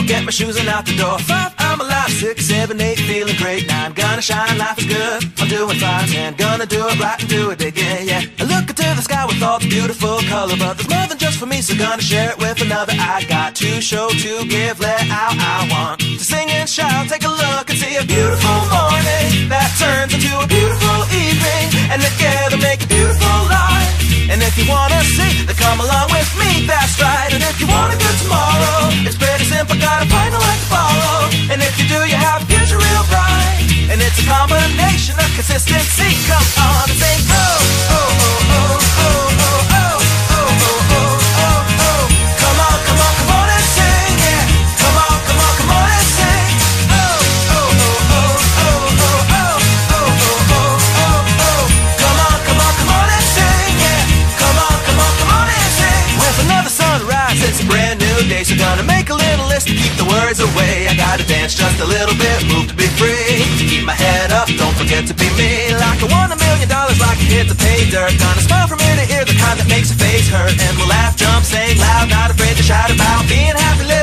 get my shoes and out the door. 5, I'm alive. 6, 7, 8, feeling great. 9, gonna shine, life is good. I'm doing fine, 10, gonna do it right and do it again, yeah. I look into the sky with all the beautiful color, but there's more than just for me, so gonna share it with another. I got to show, to give, let out. I want to sing and shout. Take a look and see a beautiful morning that turns into a beautiful evening, and together make a beautiful life. And if you wanna see, then come along with me, that's right. And if you want a good tomorrow, it's pretty simple, got a final life to follow. And if you do, you have a future real bright. And it's a combination of consistency. Come on and sing, oh, oh, oh, oh, oh, oh, oh, oh, oh, oh, oh, oh. Come on, come on, come on and sing, yeah. Come on, come on, come on and sing. Oh, oh, oh, oh, oh, oh, oh, oh, oh, oh, oh, oh. Come on, come on, come on and sing, yeah. Come on, come on, come on and sing. With another sunrise, it's a brand new day, so gonna make a little list to keep the words away. I gotta dance just a little bit, move to be free. Keep my head up, don't forget to be me. Like I won $1 million, like I hit the pay dirt. Gonna smile from ear to ear, the kind that makes your face hurt. And we'll laugh, jump, sing loud, not afraid to shout about being happy.